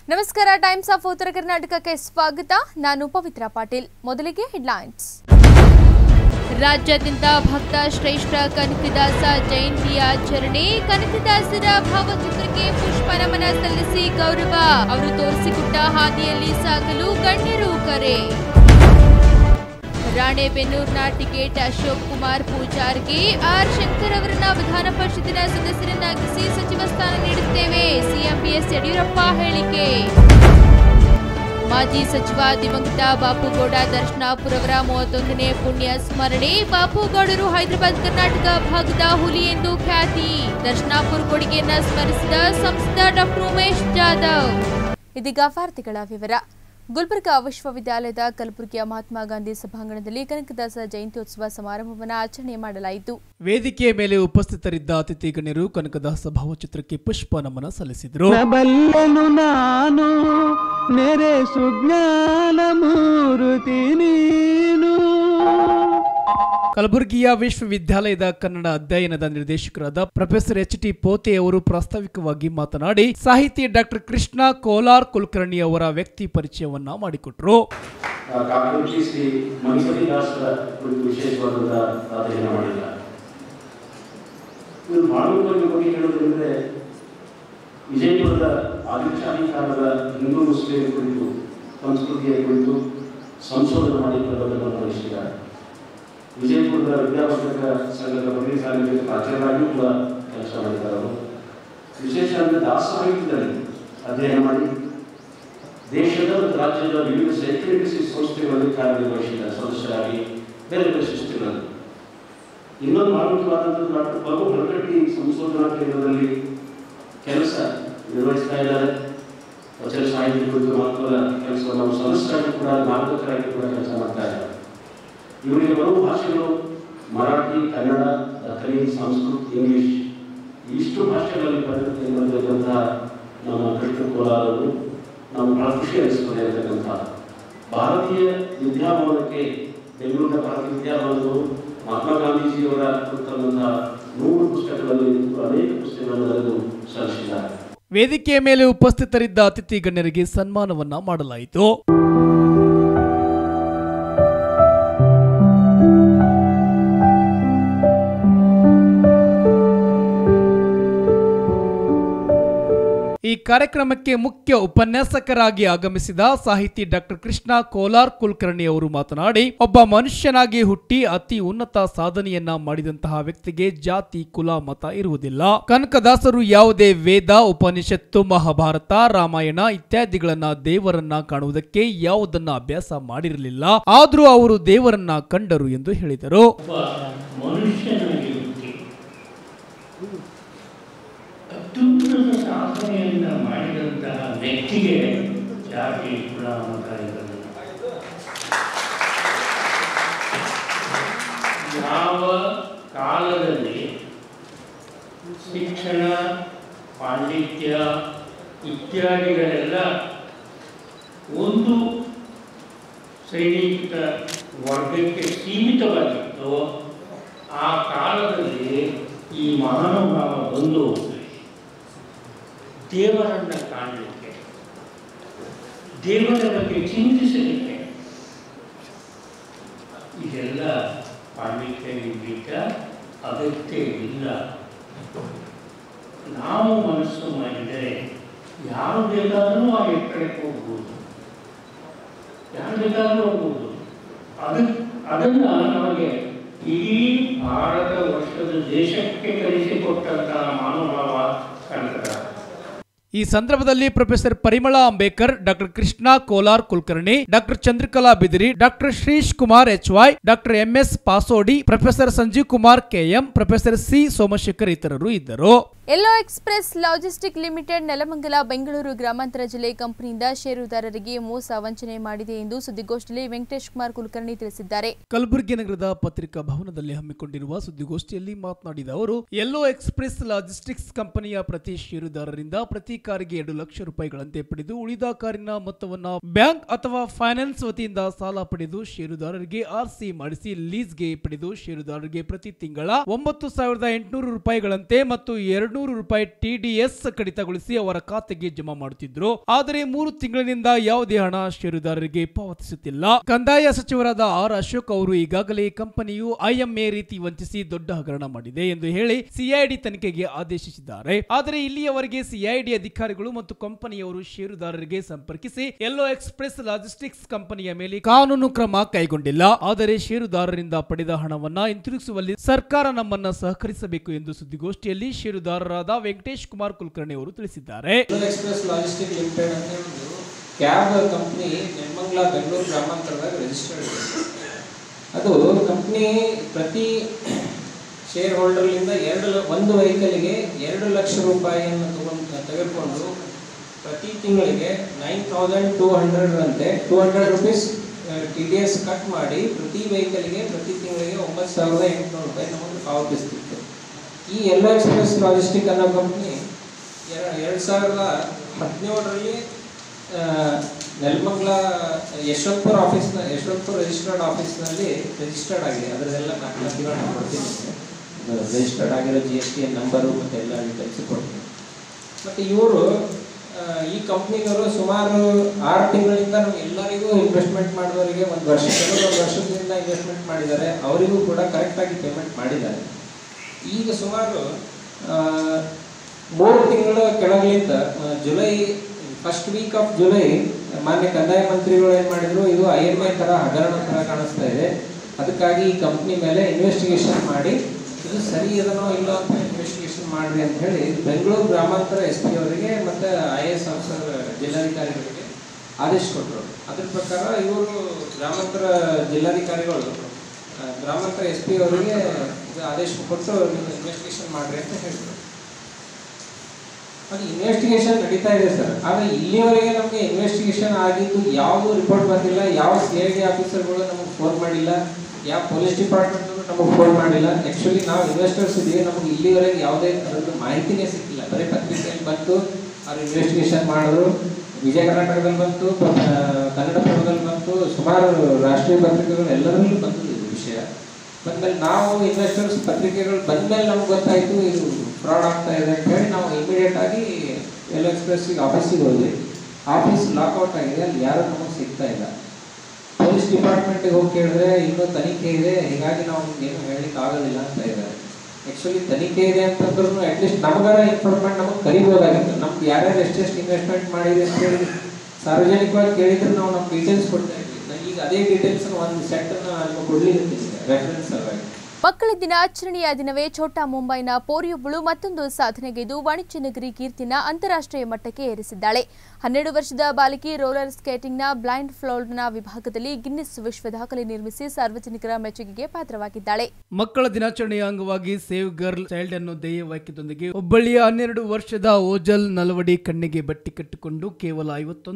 ನಮಸ್ಕಾರ, times of ಉತ್ತರ ಕರ್ನಾಟಕಕ್ಕೆ ಸ್ವಾಗತ. ನಾನು ಪವಿತ್ರ ಪಾಟೀಲ್. ಮೊದಲಿಗೆ ಹೆಡ್ಲೈನ್ಸ್. ರಾಜ್ಯಾದ್ಯಂತ ಭಕ್ತ ಶ್ರೇಷ್ಠ ಕನಕದಾಸ ಜಯಂತಿ ಆಚರಣೆ. ಕನಕದಾಸರ ಭಾವಚಿತ್ರಕ್ಕೆ ಪುಷ್ಪ ನಮನ ಸಲ್ಲಿಸಿ ಗೌರವ. ಅವರು ತೋರಿಸಿಕೊಟ್ಟ ಹಾದಿಯಲ್ಲಿ ಸಾಗಲು ಗಣ್ಯರು ಕರೆ. ರಾಣೆಬೆನ್ನೂರಿನ ಟಿಕೆಟ್ ಅಶೋಕ್ ಕುಮಾರ್ ಪೂಜಾರ್ಗೆ. ಆರ್ ಶಂಕರ್ ಅವರನ್ನ ವಿಧಾನ ಪರಿಷತ್ತಿನ ಸದಸ್ಯರನ್ನಾಗಿಸಿ ಸಚಿವ ಸ್ಥಾನ ನೀಡುತ್ತೇವೆ. ಸಿಎಂ ಬಿಎಸ್ ಯಡಿಯೂರಪ್ಪ ಹೇಳಿಕೆ. ಮಾಜಿ ಸಚಿವ ದಿವಂಗತ ಬಾಪುಗೌಡ ದರ್ಶನಾಪುರ ಅವರ 31ನೇ ಪುಣ್ಯ ಸ್ಮರಣೆ. ಬಾಪುಗೌಡರು ಹೈದರಾಬಾದ್ ಕರ್ನಾಟಕ ಭಾಗದ ಹುಲಿ ಎಂದು ಖ್ಯಾತಿ. ದರ್ಶನಾಪುರ ಕೊಡುಗೆಯನ್ನ ಸ್ಮರಿಸಿದ ಸಂಸದ ಡಾಕ್ಟರ್ ಉಮೇಶ್ ಜಾಧವ್. ಇದೀಗ ವಾರ್ತೆಗಳ ವಿವರ. ಗುಲ್ಬರ್ಗಾ ವಿಶ್ವವಿದ್ಯಾಲಯದ ಕಲಬುರಗಿಯ ಮಹಾತ್ಮ ಗಾಂಧಿ ಸಭಾಂಗಣದಲ್ಲಿ ಕನಕದಾಸ ಜಯಂತ್ಯೋತ್ಸವ ಸಮಾರಂಭವನ್ನು ಆಚರಣೆ ಮಾಡಲಾಯಿತು. ವೇದಿಕೆಯ ಮೇಲೆ ಉಪಸ್ಥಿತರಿದ್ದ ಅತಿಥಿ ಗಣ್ಯರು ಕನಕದಾಸ ಭಾವಚಿತ್ರಕ್ಕೆ ಪುಷ್ಪ ನಮನ ಸಲ್ಲಿಸಿದರು. ನಾನು ನೆರೆ ಸುಜ್ಞಾನ ಮೂರ್ತಿ ನೀನು. ಕಲಬುರಗಿಯ ವಿಶ್ವವಿದ್ಯಾಲಯದ ಕನ್ನಡ ಅಧ್ಯಯನದ ನಿರ್ದೇಶಕರಾದ ಪ್ರೊಫೆಸರ್ ಎಚ್.ಟಿ. ಪೋತೆ ಅವರು ಪ್ರಾಸ್ತಾವಿಕವಾಗಿ ಮಾತನಾಡಿ ಸಾಹಿತಿ ಡಾಕ್ಟರ್ ಕೃಷ್ಣ ಕೋಲಾರ್ ಕುಲಕರ್ಣಿ ಅವರ ವ್ಯಕ್ತಿ ಪರಿಚಯವನ್ನ ಮಾಡಿಕೊಟ್ರು. ವಿಜಯಪುರದ ಆದಿಚಾರಿ ಕಾಲದ ಹಿಂದೂ ಮುಸ್ಲಿಂ ಕುರಿತು ಸಂಸ್ಕೃತಿಯ ಕುರಿತು ಸಂಶೋಧನೆ ಮಾಡಿಕೊಂಡಿದ್ದಾರೆ. ವಿಜಯಪುರದ ವಿದ್ಯಾವರ್ಧಕ ಸಂಘದ ಪ್ರತಿನಿಧಿ ಪ್ರಾಚಾರ್ಯರಾಗಿಯೂ ಕೂಡ ಕೆಲಸ ಮಾಡಿದ್ದಾರೆ. ವಿಶೇಷ ಅಂದರೆ ದಾಸ ಸಾಹಿತ್ಯದಲ್ಲಿ ಅಧ್ಯಯನ ಮಾಡಿ ದೇಶದ ಮತ್ತು ರಾಜ್ಯದ ವಿವಿಧ ಶೈಕ್ಷಣಿಕ ಸಂಸ್ಥೆಗಳಲ್ಲಿ ಕಾರ್ಯನಿರ್ವಹಿಸಿದ ಸದಸ್ಯರಾಗಿ ಬೇರೆ ಬೇರೆ ಸೃಷ್ಟಿಗಳಲ್ಲಿ. ಇನ್ನೊಂದು ಮುಖ್ಯವಾದಂಥದ್ದು ಡಾಕ್ಟರ್ ಪಗು ಹೊರಗಟ್ಟಿ ಸಂಶೋಧನಾ ಕೇಂದ್ರದಲ್ಲಿ ಕೆಲಸ ನಿರ್ವಹಿಸ್ತಾ ಇದ್ದಾರೆ. ವಚನ ಸಾಹಿತ್ಯ ಕುರಿತು ಮಹತ್ವದ ಕೆಲಸವನ್ನು ನಾವು ಸದಸ್ಯರಾಗಿ ಕೂಡ ಮಾರ್ಗದರ್ಶಕರಾಗಿ ಕೂಡ ಕೆಲಸ ಮಾಡ್ತಾ ಇದ್ದಾರೆ. ಇವರಿಗೆ ಬರುವ ಭಾಷೆಗಳು ಮರಾಠಿ, ಕನ್ನಡ, ದಖನಿ, ಸಂಸ್ಕೃತ, ಇಂಗ್ಲಿಷ್ ಇಷ್ಟು ಭಾಷೆಗಳಲ್ಲಿ ಪರಿವರ್ತನೆ ಬಂದಿರತಕ್ಕಂತಹ ನಮ್ಮ ಕೃಷ್ಣ ಕೋಲಾರ್ ಅವರು ನಾವು ಬಹಳ ಖುಷಿ ಅನಿಸ್ತದೆ ಇರತಕ್ಕಂಥ ಭಾರತೀಯ ವಿದ್ಯಾಭವನಕ್ಕೆ ಬೆಂಗಳೂರಿನ ಭಾರತೀಯ ವಿದ್ಯಾಭವನವು ಮಹಾತ್ಮ ಗಾಂಧೀಜಿಯವರ ಕುರಿತಂತಹ 100 ಪುಸ್ತಕಗಳಲ್ಲಿ ಅನೇಕ ಪುಸ್ತಕಗಳನ್ನು ಬರೆದು ಸಲ್ಲಿಸಿದ್ದಾರೆ. ವೇದಿಕೆಯ ಮೇಲೆ ಉಪಸ್ಥಿತರಿದ್ದ ಅತಿಥಿ ಗಣ್ಯರಿಗೆ ಸನ್ಮಾನವನ್ನ ಮಾಡಲಾಯಿತು. ಈ ಕಾರ್ಯಕ್ರಮಕ್ಕೆ ಮುಖ್ಯ ಉಪನ್ಯಾಸಕರಾಗಿ ಆಗಮಿಸಿದ ಸಾಹಿತಿ ಡಾಕ್ಟರ್ ಕೃಷ್ಣ ಕೋಲಾರ್ ಕುಲಕರ್ಣಿ ಅವರು ಮಾತನಾಡಿ ಒಬ್ಬ ಮನುಷ್ಯನಾಗಿ ಹುಟ್ಟಿ ಅತಿ ಉನ್ನತ ಸಾಧನೆಯನ್ನ ಮಾಡಿದಂತಹ ವ್ಯಕ್ತಿಗೆ ಜಾತಿ, ಕುಲ, ಮತ ಇರುವುದಿಲ್ಲ. ಕನಕದಾಸರು ಯಾವುದೇ ವೇದ, ಉಪನಿಷತ್ತು, ಮಹಾಭಾರತ, ರಾಮಾಯಣ ಇತ್ಯಾದಿಗಳನ್ನ ದೇವರನ್ನ ಕಾಣುವುದಕ್ಕೆ ಯಾವುದನ್ನ ಅಭ್ಯಾಸ ಮಾಡಿರಲಿಲ್ಲ. ಆದ್ರೂ ಅವರು ದೇವರನ್ನ ಕಂಡರು ಎಂದು ಹೇಳಿದರು. ಅತ್ಯುನ್ನತ ಸಾಧನೆಯನ್ನ ಮಾಡಿದಂತಹ ವ್ಯಕ್ತಿಗೆ ಜಾತಿ, ಕುಲ, ಮತ ಇರಲಿಲ್ಲ. ಯಾವ ಕಾಲದಲ್ಲಿ ಶಿಕ್ಷಣ, ಪಾಂಡಿತ್ಯ ಇತ್ಯಾದಿಗಳೆಲ್ಲ ಒಂದು ಸೈನಿಕ ವರ್ಗಕ್ಕೆ ಸೀಮಿತವಾಗಿತ್ತು, ಆ ಕಾಲದಲ್ಲಿ ಈ ಮಹಾನುಭಾವ ಬಂದು ದೇವರನ್ನ ಕಾಣಲಿಕ್ಕೆ, ದೇವರ ಬಗ್ಗೆ ಚಿಂತಿಸಲಿಕ್ಕೆ ಇದೆಲ್ಲ ಪಾಂಡಿತ್ಯ ವಿದ್ಯ ಅಗತ್ಯ ಇಲ್ಲ. ನಾವು ಮನಸ್ಸು ಮಾಡಿದರೆ ಯಾರು ಬೇಕಾದರೂ ಆ ಎತ್ತರಕ್ಕೆ ಹೋಗ್ಬೋದು, ಯಾರು ಬೇಕಾದರೂ ಹೋಗ್ಬೋದು. ಅದನ್ನ ನಮಗೆ ಇಡೀ ಭಾರತ ವರ್ಷದ ದೇಶಕ್ಕೆ ಕಲಿಸಿಕೊಟ್ಟಂತಹ ಮಹಾನುಭಾವ ಕನಕದಾಸ. ಈ ಸಂದರ್ಭದಲ್ಲಿ professor Parimala Ambekar, doctor Krishna Kolar Kulkarni, doctor Chandrakala Bidiri, doctor Shrish Kumar HY, doctor MS. Pasodi, professor Sanjeev Kumar KM, professor C. Somashekhar ಇತರರು ಇದ್ದರು. Yellow express logistic limited Nelamangala Bengaluru ಗ್ರಾಮಾಂತರ ಜಿಲ್ಲೆ ಕಂಪನಿಯಿಂದ ಷೇರುದಾರರಿಗೆ ಮೋಸ ವಂಚನೆ ಮಾಡಿದೆ ಎಂದು ಸುದ್ದಿಗೋಷ್ಠಿಯಲ್ಲಿ ವೆಂಕಟೇಶ್ ಕುಮಾರ್ ಕುಲಕರ್ಣಿ ತಿಳಿಸಿದ್ದಾರೆ. ಕಲಬುರಗಿ ನಗರದ ಪತ್ರಿಕಾ ಭವನದಲ್ಲಿ ಹಮ್ಮಿಕೊಂಡಿರುವ ಸುದ್ದಿಗೋಷ್ಠಿಯಲ್ಲಿ ಮಾತನಾಡಿದ ಅವರು, ಎಲ್ಲೋ ಎಕ್ಸ್‌ಪ್ರೆಸ್ ಲಾಜಿಸ್ಟಿಕ್ಸ್ ಕಂಪನಿಯ ಪ್ರತಿ ಷೇರುದಾರರಿಂದ ಪ್ರತಿ ಕಾರಿಗೆ 2 ಲಕ್ಷ ರೂಪಾಯಿಗಳಂತೆ ಪಡೆದು ಉಳಿದ ಕಾರಿನ ಮೊತ್ತವನ್ನು ಬ್ಯಾಂಕ್ ಅಥವಾ ಫೈನಾನ್ಸ್ ವತಿಯಿಂದ ಸಾಲ ಪಡೆದು ಷೇರುದಾರರಿಗೆ ಆರ್ಸಿ ಮಾಡಿಸಿ ಲೀಸ್ಗೆ ಪಡೆದು ಷೇರುದಾರರಿಗೆ ಪ್ರತಿ ತಿಂಗಳ 9,800 ರೂಪಾಯಿಗಳಂತೆ ಮತ್ತು 2 ರೂಪಾಯಿ TDS ಕಡಿತಗೊಳಿಸಿ ಅವರ ಖಾತೆಗೆ ಜಮಾ ಮಾಡುತ್ತಿದ್ರು. ಆದರೆ 3 ತಿಂಗಳಿನಿಂದ ಯಾವುದೇ ಹಣ ಷೇರುದಾರರಿಗೆ ಪಾವತಿಸುತ್ತಿಲ್ಲ. ಕಂದಾಯ ಸಚಿವರಾದ ಆರ್ ಅಶೋಕ್ ಅವರು ಈಗಾಗಲೇ ಕಂಪನಿಯು IMA ರೀತಿ ವಂಚಿಸಿ ದೊಡ್ಡ ಹಗರಣ ಮಾಡಿದೆ ಎಂದು ಹೇಳಿ CID ತನಿಖೆಗೆ ಆದೇಶಿಸಿದ್ದಾರೆ. ಆದರೆ ಇಲ್ಲಿಯವರೆಗೆ CID ಅಧಿಕಾರಿಗಳು ಮತ್ತು ಕಂಪನಿಯವರು ಷೇರುದಾರರಿಗೆ ಸಂಪರ್ಕಿಸಿ ಯೆಲ್ಲೋ ಎಕ್ಸ್‌ಪ್ರೆಸ್ ಲಾಜಿಸ್ಟಿಕ್ಸ್ ಕಂಪನಿಯ ಮೇಲೆ ಕಾನೂನು ಕ್ರಮ ಕೈಗೊಂಡಿಲ್ಲ. ಆದರೆ ಷೇರುದಾರರಿಂದ ಪಡೆದ ಹಣವನ್ನ ಹಿಂತಿರುಗಿಸುವಲ್ಲಿ ಸರ್ಕಾರ ನಮ್ಮನ್ನ ಸಹಕರಿಸಬೇಕು ಎಂದು ಸುದ್ದಿಗೋಷ್ಠಿಯಲ್ಲಿ ಷೇರುದಾರರಾದ ವೆಂಕಟೇಶ್ ಕುಮಾರ್ ಕುಲಕರ್ಣಿ ಅವರು ತಿಳಿಸಿದ್ದಾರೆ. ಯೆಲ್ಲೋ ಎಕ್ಸ್‌ಪ್ರೆಸ್ ಲಾಜಿಸ್ಟಿಕ್ಸ್ ಲಿಮಿಟೆಡ್ ಅಂತ ಒಂದು ಕ್ಯಾಬ್ ಕಂಪನಿ ನೆಲಮಂಗಲ ಬೆಂಗಳೂರು ಗ್ರಾಮಾಂತರದಾಗ ರಿಜಿಸ್ಟರ್ಡ್ ಇದೆ. ಅದು ಕಂಪನಿ ಪ್ರತಿ ಶೇರ್ ಹೋಲ್ಡರ್ಲಿಂದ ಒಂದು ವೆಹಿಕಲ್ಗೆ 2 ಲಕ್ಷ ರೂಪಾಯಿಯನ್ನು ತೆಗೆದುಕೊಂಡು ಪ್ರತಿ ತಿಂಗಳಿಗೆ 9,200 ಅಂತೆ 200 ರೂಪೀಸ್ TDS ಕಟ್ ಮಾಡಿ ಪ್ರತಿ ವೆಹಿಕಲ್ಗೆ ಪ್ರತಿ ತಿಂಗಳಿಗೆ 9,800 ರೂಪಾಯಿ ನಮಗೆ ಪಾವತಿಸ್ತಿತ್ತು. ಈ ಯೆಲ್ಲೋ ಎಕ್ಸ್‌ಪ್ರೆಸ್ ಲಾಜಿಸ್ಟಿಕ್ ಅನ್ನೋ ಕಂಪ್ನಿ 2017ರಲ್ಲಿ ನೆಲಮಂಗಲ ಯಶವಂತಪುರ ರಿಜಿಸ್ಟರ್ಡ್ ಆಫೀಸ್ನಲ್ಲಿ ರಿಜಿಸ್ಟರ್ಡ್ ಆಗಿದೆ. ಅದರದೆಲ್ಲ ನಾನು ಕೊಡ್ತೀನಿ, ರಿಜಿಸ್ಟರ್ಡ್ ಆಗಿರೋ GST ನಂಬರು ಮತ್ತು ಎಲ್ಲ ಡೀಟೇಲ್ಸ್ ಕೊಡ್ತೀನಿ. ಮತ್ತು ಇವರು ಈ ಕಂಪ್ನಿಗವರು ಸುಮಾರು 6 ತಿಂಗಳಿಂದ ನಮ್ಗೆ ಎಲ್ಲರಿಗೂ ಇನ್ವೆಸ್ಟ್ಮೆಂಟ್ ಮಾಡಿದವರಿಗೆ ಒಂದು ವರ್ಷದಿಂದ ಇನ್ವೆಸ್ಟ್ಮೆಂಟ್ ಮಾಡಿದ್ದಾರೆ. ಅವರಿಗೂ ಕೂಡ ಕರೆಕ್ಟಾಗಿ ಪೇಮೆಂಟ್ ಮಾಡಿದ್ದಾರೆ. ಈಗ ಸುಮಾರು 3 ತಿಂಗಳ ಕೆಳಗಿಂದ July first week of July ಮಾನ್ಯ ಕಂದಾಯ ಮಂತ್ರಿಗಳು ಏನು ಮಾಡಿದ್ರು, ಇದು IMA ಥರ ಹಗರಣ ಥರ ಕಾಣಿಸ್ತಾ ಇದೆ, ಅದಕ್ಕಾಗಿ ಈ ಕಂಪ್ನಿ ಮೇಲೆ ಇನ್ವೆಸ್ಟಿಗೇಷನ್ ಮಾಡಿ ಇದು ಸರಿ ಇದನೋ ಇಲ್ಲ ಅಂತ ಇನ್ವೆಸ್ಟಿಗೇಷನ್ ಮಾಡ್ರಿ ಅಂತ ಹೇಳಿ ಬೆಂಗಳೂರು ಗ್ರಾಮಾಂತರ SP ಅವರಿಗೆ ಮತ್ತು IAS ಆಫೀಸರ್ ಜಿಲ್ಲಾಧಿಕಾರಿಗಳಿಗೆ ಆದೇಶ ಕೊಟ್ಟರು. ಅದ್ರ ಪ್ರಕಾರ ಇವರು ಗ್ರಾಮಾಂತರ ಜಿಲ್ಲಾಧಿಕಾರಿಗಳು ಗ್ರಾಮಾಂತರ SP ಅವರಿಗೆ ಆದೇಶ ಕೊಟ್ಟು ಇನ್ವೆಸ್ಟಿಗೇಷನ್ ಮಾಡ್ರಿ ಅಂತ ಹೇಳಿದ್ರು. ಅದು ಇನ್ವೆಸ್ಟಿಗೇಷನ್ ನಡೀತಾ ಇದೆ ಸರ್. ಆದರೆ ಇಲ್ಲಿವರೆಗೆ ನಮಗೆ ಇನ್ವೆಸ್ಟಿಗೇಷನ್ ಆಗಿದ್ದು ಯಾವುದು ರಿಪೋರ್ಟ್ ಬಂದಿಲ್ಲ. ಯಾವ CID ಆಫೀಸರ್ಗಳು ನಮಗೆ ಫೋನ್ ಮಾಡಿಲ್ಲ, ಯಾವ ಪೊಲೀಸ್ ಡಿಪಾರ್ಟ್ಮೆಂಟ್ ನಮಗೆ ಫೋನ್ ಮಾಡಿಲ್ಲ. ಆ್ಯಕ್ಚುಲಿ ನಾವು ಇನ್ವೆಸ್ಟರ್ಸ್ ಇದ್ದೀವಿ, ನಮಗೆ ಇಲ್ಲಿವರೆಗೆ ಯಾವುದೇ ಥರದ ಮಾಹಿತಿನೇ ಸಿಕ್ಕಿಲ್ಲ. ಬರೀ ಪತ್ರಿಕೆಯಲ್ಲಿ ಬಂತು, ಅವ್ರು ಇನ್ವೆಸ್ಟಿಗೇಷನ್ ಮಾಡಿದ್ರು, ವಿಜಯ ಕರ್ನಾಟಕದಲ್ಲಿ ಬಂತು, ಕನ್ನಡಪ್ರಭದಲ್ಲಿ ಬಂತು, ಸುಮಾರು ರಾಷ್ಟ್ರೀಯ ಪತ್ರಿಕೆಗಳು ಎಲ್ಲರಲ್ಲೂ ಬಂತು ಇದು ವಿಷಯ. ಬಂದಮೇಲೆ ನಾವು ಇನ್ವೆಸ್ಟರ್ಸ್ ಪತ್ರಿಕೆಗಳು ಬಂದಮೇಲೆ ನಮ್ಗೆ ಗೊತ್ತಾಯಿತು ಇದು ಫ್ರಾಡ್ ಆಗ್ತಾ ಇದೆ ಅಂತ ಹೇಳಿ ನಾವು ಇಮಿಡಿಯೇಟ್ ಆಗಿ ಯೆಲ್ಲೋ ಎಕ್ಸ್‌ಪ್ರೆಸ್ಸಿಗೆ ಆಫೀಸಿಗೆ ಹೋದ್ವಿ. ಆಫೀಸ್ ಲಾಕ್ಔಟ್ ಆಗಿದೆ, ಅಲ್ಲಿ ಯಾರೂ ನಮಗೆ ಸಿಗ್ತಾ ಇಲ್ಲ. ಪೊಲೀಸ್ ಡಿಪಾರ್ಟ್ಮೆಂಟಿಗೆ ಹೋಗಿ ಕೇಳಿದ್ರೆ ಇನ್ನೂ ತನಿಖೆ ಇದೆ, ಹೀಗಾಗಿ ನಾವು ಏನು ಹೇಳಲಿಕ್ಕೆ ಆಗೋದಿಲ್ಲ ಅಂತ ಇದ್ದಾರೆ. ಆ್ಯಕ್ಚುಲಿ ತನಿಖೆ ಇದೆ ಅಂತಂದ್ರೂ ಅಟ್ಲೀಸ್ಟ್ ನಮಗಾರ ಇನ್ಫಾರ್ಮೆಂಟ್ ನಮಗೆ ಕರಿಬೋದಾಗಿತ್ತು. ನಮ್ಗೆ ಯಾರ್ಯಾರು ಎಷ್ಟೆಷ್ಟು ಇನ್ವೆಸ್ಟ್ಮೆಂಟ್ ಮಾಡಿದೆ ಅಂತ ಹೇಳಿ ಸಾರ್ವಜನಿಕವಾಗಿ ಕೇಳಿದ್ರೆ ನಾವು ನಮ್ಮ ಡೀಟೇಲ್ಸ್ ಕೊಡ್ತಾ ಇದ್ವಿ. ಈಗ ಅದೇ ಡೀಟೇಲ್ಸ್ ಒಂದು ಸೆಟ್ಟನ್ನು ನಿಮಗೆ ಕೊಡಲಿಕ್ಕೆ ರೆಫರೆನ್ಸ್ ಸಲುವಾಗಿ. ಮಕ್ಕಳ ದಿನಾಚರಣೆಯ ದಿನವೇ ಛೋಟಾ ಮುಂಬೈನ ಪೋರಿಯೊಬ್ಬಳು ಮತ್ತೊಂದು ಸಾಧನೆಗೈದು ವಾಣಿಜ್ಯ ನಗರಿ ಕೀರ್ತಿನ ಅಂತಾರಾಷ್ಟ್ರೀಯ ಮಟ್ಟಕ್ಕೆ ಏರಿಸಿದ್ದಾಳೆ. 12 ವರ್ಷದ ಬಾಲಕಿ ರೋಲರ್ ಸ್ಕೇಟಿಂಗ್ನ ಬ್ಲೈಂಡ್ ಫೋಲ್ಡ್ನ ವಿಭಾಗದಲ್ಲಿ ಗಿನ್ನಿಸ್ ವಿಶ್ವ ದಾಖಲೆ ನಿರ್ಮಿಸಿ ಸಾರ್ವಜನಿಕರ ಮೆಚ್ಚುಗೆಗೆ ಪಾತ್ರವಾಗಿದ್ದಾಳೆ. ಮಕ್ಕಳ ದಿನಾಚರಣೆಯ ಅಂಗವಾಗಿ ಸೇವ್ ಗರ್ಲ್ ಚೈಲ್ಡ್ ಅನ್ನೋ ಧ್ಯೇಯ ವಾಕ್ಯದೊಂದಿಗೆ ಹುಬ್ಬಳ್ಳಿಯ 12 ವರ್ಷದ ಓಜಲ್ ನಲವಡಿ ಕಣ್ಣಿಗೆ ಬಟ್ಟೆ ಕಟ್ಟಿಕೊಂಡು ಕೇವಲ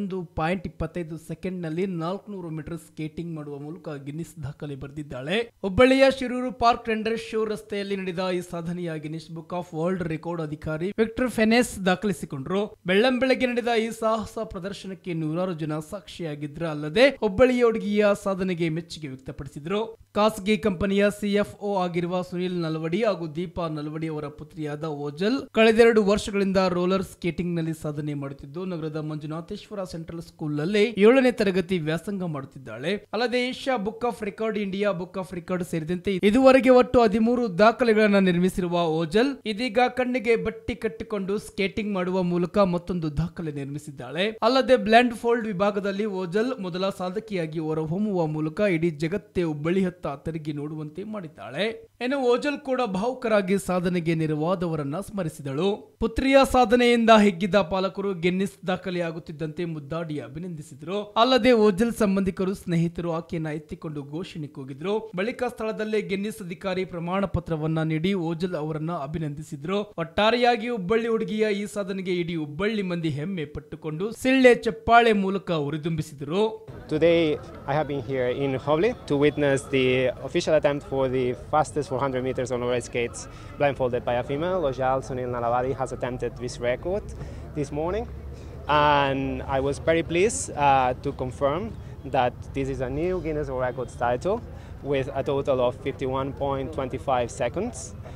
51.25 ಸೆಕೆಂಡ್ನಲ್ಲಿ 400 ಮೀಟರ್ ಸ್ಕೇಟಿಂಗ್ ಮಾಡುವ ಮೂಲಕ ಗಿನ್ನಿಸ್ ದಾಖಲೆ ಬರೆದಿದ್ದಾಳೆ. ಹುಬ್ಬಳ್ಳಿಯ ಶಿರೂರು ಪಾರ್ಕ್ ಟೆಂಡರ್ ಶೋ ರಸ್ತೆಯಲ್ಲಿ ನಡೆದ ಈ ಸಾಧನೆಯ Guinness book of world record ಅಧಿಕಾರಿ ವಿಕ್ಟರ್ ಫೆನೆಸ್ ದಾಖಲಿಸಿಕೊಂಡರು. ಬೆಳ್ಳಂಬೆಳಗ್ಗೆ ನಡೆದ ಈ ಸಾಹಸ ಪ್ರದರ್ಶನಕ್ಕೆ ನೂರಾರು ಜನ ಸಾಕ್ಷಿಯಾಗಿದ್ರ ಅಲ್ಲದೆ ಹುಬ್ಬಳ್ಳಿಯ ಹುಡುಗಿಯ ಸಾಧನೆಗೆ ಮೆಚ್ಚುಗೆ ವ್ಯಕ್ತಪಡಿಸಿದ್ರು. ಖಾಸಗಿ ಕಂಪನಿಯ CFO ಆಗಿರುವ ಸುನಿಲ್ ನಲವಡಿ ಹಾಗೂ ದೀಪಾ ನಲವಡಿ ಅವರ ಪುತ್ರಿಯಾದ ಓಜಲ್ ಕಳೆದ 2 ವರ್ಷಗಳಿಂದ ರೋಲರ್ ಸ್ಕೇಟಿಂಗ್ ನಲ್ಲಿ ಸಾಧನೆ ಮಾಡುತ್ತಿದ್ದು ನಗರದ ಮಂಜುನಾಥೇಶ್ವರ ಸೆಂಟ್ರಲ್ ಸ್ಕೂಲ್ ನಲ್ಲಿ 7ನೇ ತರಗತಿ ವ್ಯಾಸಂಗ ಮಾಡುತ್ತಿದ್ದಾಳೆ. ಅಲ್ಲದೆ Asia book of record, India book of record ಸೇರಿದಂತೆ ಇದುವರೆಗೆ ಒಟ್ಟು 13 ದಾಖಲೆಗಳನ್ನು ನಿರ್ಮಿಸಿರುವ ಓಜಲ್ ಇದೀಗ ಕಣ್ಣಿಗೆ ಬಟ್ಟಿ ಕಟ್ಟಿಕೊಂಡು ಸ್ಕೇಟಿಂಗ್ ಮಾಡುವ ಮೂಲಕ ಮತ್ತೊಂದು ದಾಖಲೆ ನಿರ್ಮಿಸಿದ್ದಾಳೆ. ಅಲ್ಲದೆ ಬ್ಲೈಂಡ್ ಫೋಲ್ಡ್ ವಿಭಾಗದಲ್ಲಿ ಓಜಲ್ ಮೊದಲ ಸಾಧಕಿಯಾಗಿ ಹೊರಹೊಮ್ಮುವ ಮೂಲಕ ಇಡೀ ಜಗತ್ತೇ ಹುಬ್ಬಳ್ಳಿ ಹತ್ತ ತಿರುಗಿ ನೋಡುವಂತೆ ಮಾಡಿದ್ದಾಳೆ. ಇನ್ನು ಓಜಲ್ ಕೂಡ ಭಾವುಕರಾಗಿ ಸಾಧನೆಗೆ ನೆರವಾದವರನ್ನ ಸ್ಮರಿಸಿದಳು. ಪುತ್ರಿಯ ಸಾಧನೆಯಿಂದ ಹಿಗ್ಗಿದ ಪಾಲಕರು ಗಿನ್ನಿಸ್ ದಾಖಲೆಯಾಗುತ್ತಿದ್ದಂತೆ ಮುದ್ದಾಡಿ ಅಭಿನಂದಿಸಿದರು. ಅಲ್ಲದೆ ಓಜಲ್ ಸಂಬಂಧಿಕರು, ಸ್ನೇಹಿತರು ಆಕೆಯನ್ನ ಎತ್ತಿಕೊಂಡು ಘೋಷಣೆ ಕೂಗಿದ್ರು. ಬಳಿಕ ಸ್ಥಳದಲ್ಲೇ ಗಿನ್ನಿಸ್ ಅಧಿಕಾರಿ ಪ್ರಮಾಣ ಪತ್ರವನ್ನ ನೀಡಿ ಓಜಲ್ ಅವರನ್ನ ಅಭಿನಂದಿಸಿದ್ರು. ಒಟ್ಟಾರೆಯಾಗಿ ಹುಬ್ಬಳ್ಳಿ ಹುಡುಗಿಯ ಈ ಸಾಧನೆಗೆ ಇಡೀ ಹುಬ್ಬಳ್ಳಿ ಮಂದಿ ಹೆಮ್ಮೆ ಪಟ್ಟುಕೊಂಡು ಸಿಳ್ಳೆ ಚಪ್ಪಾಳೆ ಮೂಲಕ ಉರಿದುಂಬಿಸಿದರು. Today I have been here in Hubli to witness the official attempt for the fastest 400 meters on roller skates blindfolded by a female. Ojal Sunil Nalavadi has attempted this record this morning, and I was very pleased to confirm that this is a new Guinness World Records title with a total of 51.25 seconds.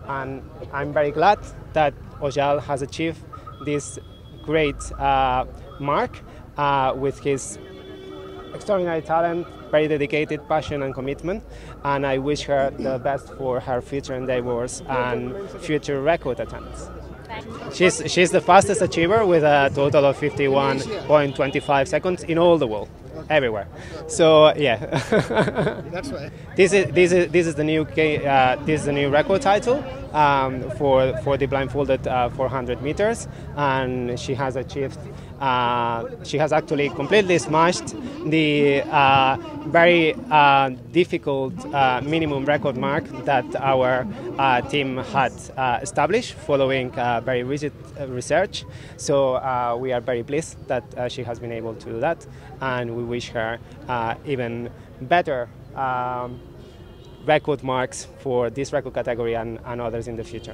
And I'm very glad that Ojal has achieved this great mark with his extraordinary talent, very dedicated, passion and commitment, and I wish her the best for her future endeavors and future record attempts. She's the fastest achiever with a total of 51.25 seconds in all the world, everywhere. So yeah, That's right. this is the new record title for the blindfolded 400 meters, and she has achieved. She has actually completely smashed the very difficult minimum record mark that our team had established following very rigid research. So we are very pleased that she has been able to do that, and we wish her even better record marks for this record category and others in the future.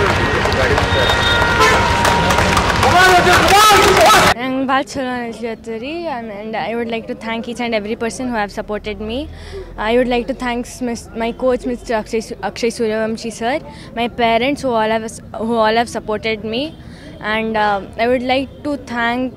I'm Balchalana Jyotari, and I would like to thank each and every person who have supported me. I would like to thank my coach, Mr. Akshay Suryavamshi sir, my parents who all have supported me, and I would like to thank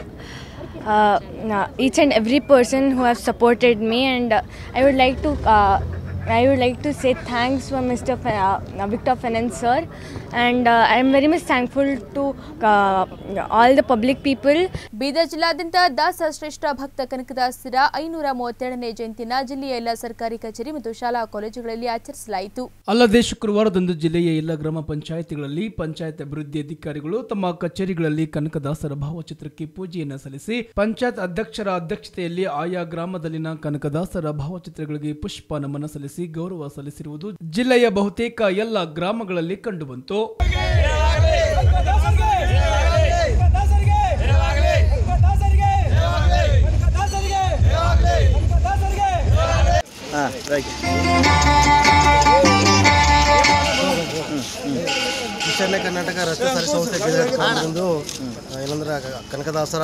each and every person who have supported me, and I would like to say thanks for Mr. Victor Fernand sir, and I am very much thankful to all the public people. Bidar ಜಿಲ್ಲಾದ್ಯಂತ ದಾಸ ಶ್ರೇಷ್ಠ ಭಕ್ತ ಕನಕದಾಸರ 537ನೇ ಜಯಂತಿಯನ್ನು ಜಿಲ್ಲೆಯ ಎಲ್ಲ ಸರ್ಕಾರಿ ಕಚೇರಿ ಮತ್ತು ಶಾಲಾ ಕಾಲೇಜುಗಳಲ್ಲಿ ಆಚರಿಸಲಾಯಿತು. ಅಲ್ಲದೆ ಶುಕ್ರವಾರದಂದು ಜಿಲ್ಲೆಯ ಎಲ್ಲ ಗ್ರಾಮ ಪಂಚಾಯಿತಿಗಳಲ್ಲಿ ಪಂಚಾಯತ್ ಅಭಿವೃದ್ಧಿ ಅಧಿಕಾರಿಗಳು ತಮ್ಮ ಕಚೇರಿಗಳಲ್ಲಿ ಕನಕದಾಸರ ಭಾವಚಿತ್ರಕ್ಕೆ ಪೂಜೆಯನ್ನು ಸಲ್ಲಿಸಿ ಪಂಚಾಯತ್ ಅಧ್ಯಕ್ಷರ ಅಧ್ಯಕ್ಷತೆಯಲ್ಲಿ ಆಯಾ ಗ್ರಾಮದಲ್ಲಿನ ಕನಕದಾಸರ ಭಾವಚಿತ್ರಗಳಿಗೆ ಪುಷ್ಪ ನಮನ ಸಲ್ಲಿಸಿ ಗೌರವ ಸಲ್ಲಿಸಿರುವುದು ಜಿಲ್ಲೆಯ ಬಹುತೇಕ ಎಲ್ಲ ಗ್ರಾಮಗಳಲ್ಲಿ ಕಂಡುಬಂತು. ಈಶಾನ್ಯ ಕರ್ನಾಟಕ ರಸ್ತೆ ಸಾರಿಗೆ ಸಂಸ್ಥೆ ಬೀದರ್ದು ಏನಂದ್ರೆ ಕನಕದಾಸರ